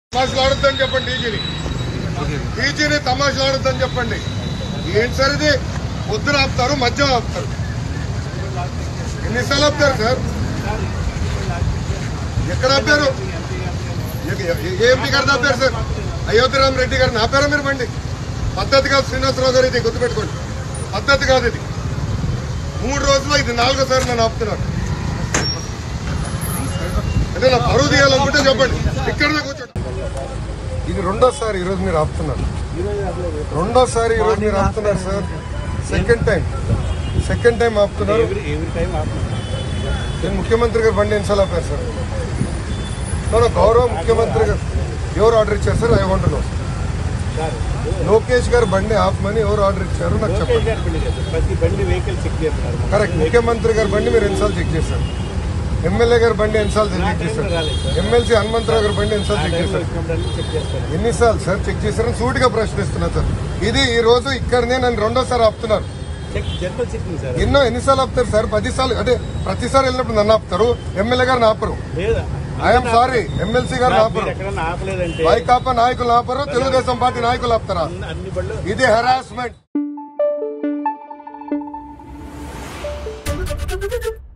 తమాషలాడొద్దని చెప్పండి. టీజీని తమాషలాడొద్దని చెప్పండి. ఏంటి సార్ ఇది? పొద్దున ఆపుతారు, మధ్యాహ్నం ఆపుతారు. ఎన్నిసార్లు ఆపుతారు సార్? ఎక్కడ ఆపారు? ఏ ఎంపీ గారిని ఆపారు సార్? అయోధ్యరామ్ రెడ్డి గారిని ఆపారా మీరు? బండి పద్ధతి కాదు శ్రీనివాసరావు గారు, ఇది గుర్తుపెట్టుకోండి. పద్ధతి కాదు ఇది. 3 రోజుల్లో ఇది 4వ నన్ను ఆపుతున్నారు. అంటే నా పరువు తీయాలనుకుంటే చెప్పండి, ఇక్కడనే కూర్చోండి. ఇది 2వ ఈరోజు మీరు ఆపుతున్నారు. 2వ ఈరోజు మీరు ఆపుతున్నారు సార్. సెకండ్ టైం ఆపుతున్నారు. నేను ముఖ్యమంత్రి గారు బండి ఎన్నిసార్లు ఆపారు సార్? గౌరవ ముఖ్యమంత్రి గారు ఎవరు ఆర్డర్ ఇచ్చారు sir? I want to know. Lokesh గారు బండి ఆపమని ఎవరు ఆర్డర్ ఇచ్చారు నాకు చెప్పండి. కరెక్ట్. ముఖ్యమంత్రి గారి బండి మీరు ఎన్నిసార్లు చెక్ చేశారు? ఎమ్మెల్యే గారి బండి ఎన్నిసార్లు చెక్ చేశారు? ఎమ్మెల్సీ హనుమంతరావు గారి బండి ఎన్నిసార్లు చెక్ చేశారు? ఎన్నిసార్లు సార్ చెక్ చేశారని సూటిగా ప్రశ్నిస్తున్నారు సార్. ఇది ఈ రోజు ఇక్కడనే నన్ను 2వ ఆపుతున్నారు. ఎన్నిసార్లు ఆపుతారు సార్? 10 సార్లు. అంటే ప్రతిసారి వెళ్ళినప్పుడు నన్ను ఆపుతారు, ఎమ్మెల్యే గారిని ఆపరు. ఐఎమ్ సారీ, ఎమ్మెల్సీ గారిని ఆపరు, వైకాపా నాయకులు ఆపరు, తెలుగుదేశం పార్టీ నాయకులు ఆపుతారా? ఇది హెరాస్మెంట్.